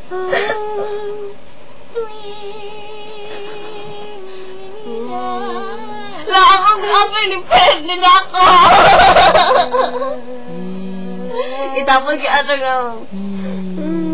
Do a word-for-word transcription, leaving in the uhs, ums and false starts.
La akong ako independent na ako. Itapon ka atong na.